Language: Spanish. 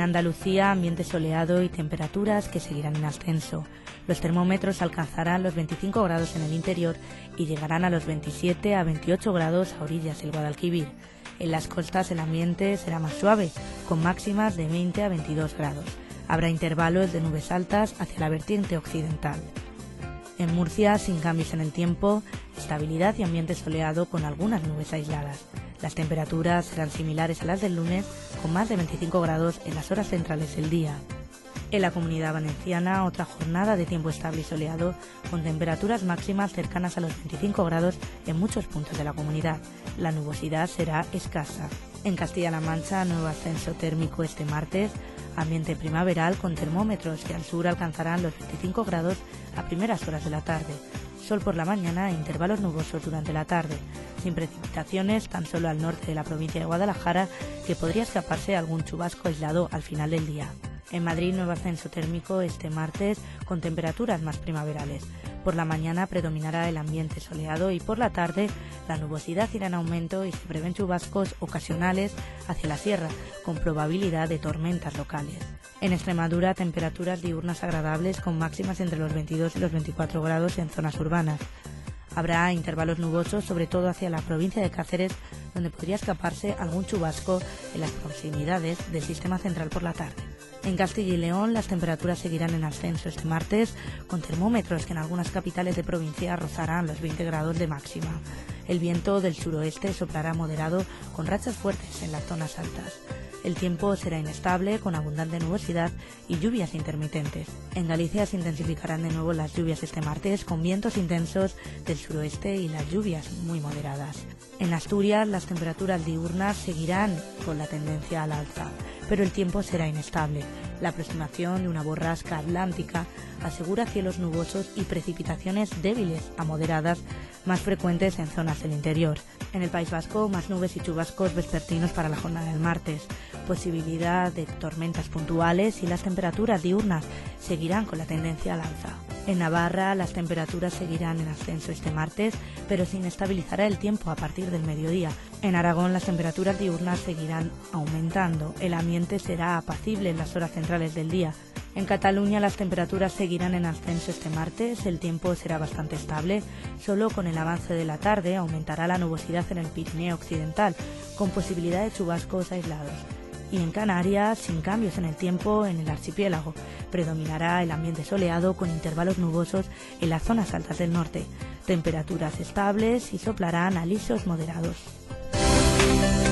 Andalucía, ambiente soleado y temperaturas que seguirán en ascenso. Los termómetros alcanzarán los 25 grados en el interior y llegarán a los 27 a 28 grados a orillas del Guadalquivir. En las costas el ambiente será más suave, con máximas de 20 a 22 grados. Habrá intervalos de nubes altas hacia la vertiente occidental. En Murcia, sin cambios en el tiempo, estabilidad y ambiente soleado con algunas nubes aisladas. Las temperaturas serán similares a las del lunes, con más de 25 grados en las horas centrales del día. En la Comunidad Valenciana, otra jornada de tiempo estable y soleado, con temperaturas máximas cercanas a los 25 grados en muchos puntos de la comunidad. La nubosidad será escasa. En Castilla-La Mancha, nuevo ascenso térmico este martes, ambiente primaveral con termómetros que al sur alcanzarán los 25 grados a primeras horas de la tarde. Sol por la mañana e intervalos nubosos durante la tarde, sin precipitaciones tan solo al norte de la provincia de Guadalajara, que podría escaparse algún chubasco aislado al final del día. En Madrid, nuevo ascenso térmico este martes con temperaturas más primaverales. Por la mañana predominará el ambiente soleado y por la tarde la nubosidad irá en aumento y se prevén chubascos ocasionales hacia la sierra, con probabilidad de tormentas locales. En Extremadura, temperaturas diurnas agradables con máximas entre los 22 y los 24 grados en zonas urbanas. Habrá intervalos nubosos, sobre todo hacia la provincia de Cáceres, donde podría escaparse algún chubasco en las proximidades del sistema central por la tarde. En Castilla y León, las temperaturas seguirán en ascenso este martes, con termómetros que en algunas capitales de provincia rozarán los 20 grados de máxima. El viento del suroeste soplará moderado, con rachas fuertes en las zonas altas. El tiempo será inestable, con abundante nubosidad y lluvias intermitentes. En Galicia se intensificarán de nuevo las lluvias este martes, con vientos intensos del suroeste y las lluvias muy moderadas. En Asturias, las temperaturas diurnas seguirán con la tendencia al alza, pero el tiempo será inestable. La aproximación de una borrasca atlántica asegura cielos nubosos y precipitaciones débiles a moderadas, más frecuentes en zonas del interior. En el País Vasco, más nubes y chubascos vespertinos para la jornada del martes. Posibilidad de tormentas puntuales y las temperaturas diurnas seguirán con la tendencia al alza. En Navarra, las temperaturas seguirán en ascenso este martes, pero se inestabilizará el tiempo a partir del mediodía. En Aragón, las temperaturas diurnas seguirán aumentando. El ambiente será apacible en las horas centrales del día. En Cataluña, las temperaturas seguirán en ascenso este martes, el tiempo será bastante estable, solo con el avance de la tarde aumentará la nubosidad en el Pirineo occidental, con posibilidad de chubascos aislados. Y en Canarias, sin cambios en el tiempo en el archipiélago, predominará el ambiente soleado con intervalos nubosos en las zonas altas del norte, temperaturas estables y soplarán alisos moderados.